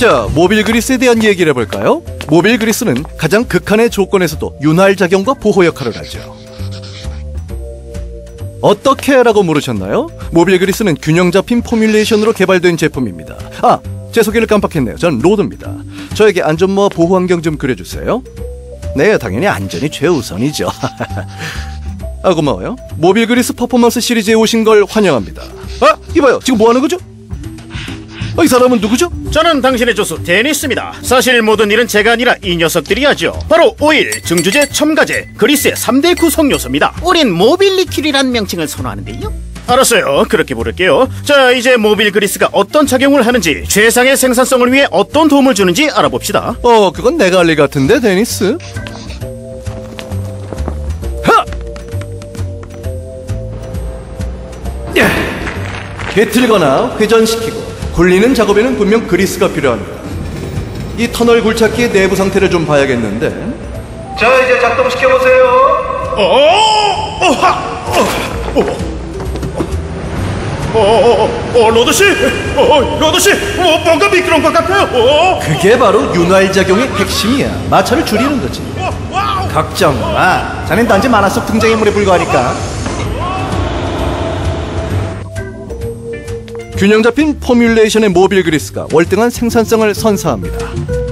자, 모빌 그리스에 대한 얘기를 해볼까요? 모빌 그리스는 가장 극한의 조건에서도 윤활작용과 보호 역할을 하죠. 어떻게 라고 물으셨나요? 모빌 그리스는 균형 잡힌 포뮬레이션으로 개발된 제품입니다. 아, 제 소개를 깜빡했네요. 전 로드입니다. 저에게 안전모와 보호 환경 좀 그려주세요. 네, 당연히 안전이 최우선이죠. 아, 고마워요. 모빌 그리스 퍼포먼스 시리즈에 오신 걸 환영합니다. 아, 이봐요. 지금 뭐 하는 거죠? 이 사람은 누구죠? 저는 당신의 조수 데니스입니다. 사실 모든 일은 제가 아니라 이 녀석들이 하죠. 바로 오일, 증주제, 첨가제, 그리스의 3대 구성 요소입니다. 우린 모빌리큐리란 명칭을 선호하는데요. 알았어요. 그렇게 부를게요. 자, 이제 모빌 그리스가 어떤 작용을 하는지, 최상의 생산성을 위해 어떤 도움을 주는지 알아봅시다. 그건 내가 할 일 같은데, 데니스. 하! 비틀거나 회전시키고 굴리는 작업에는 분명 그리스가 필요합니다. 이 터널 굴착기의 내부 상태를 좀 봐야겠는데. 자, 이제 작동시켜보세요. 로드씨! 로드씨! 뭔가 미끄러운 것 같아요. 그게 바로 윤활작용의 핵심이야. 마찰을 줄이는 거지. 걱정 마. 자넨 단지 만화 속 등장인물에 불과하니까. 균형 잡힌 포뮬레이션의 모빌 그리스가 월등한 생산성을 선사합니다.